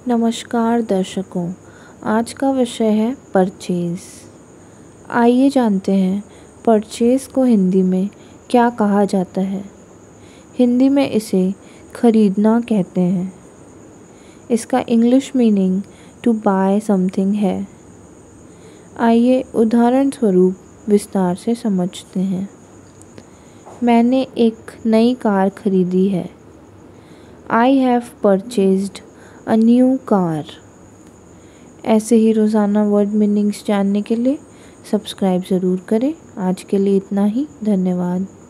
नमस्कार दर्शकों, आज का विषय है परचेज़। आइए जानते हैं परचेज़ को हिंदी में क्या कहा जाता है। हिंदी में इसे खरीदना कहते हैं। इसका English meaning to buy something है। आइए उदाहरण स्वरूप विस्तार से समझते हैं। मैंने एक नई कार खरीदी है। I have purchased a new car। ऐसे ही रोज़ाना वर्ड मीनिंग्स जानने के लिए सब्सक्राइब ज़रूर करें। आज के लिए इतना ही। धन्यवाद।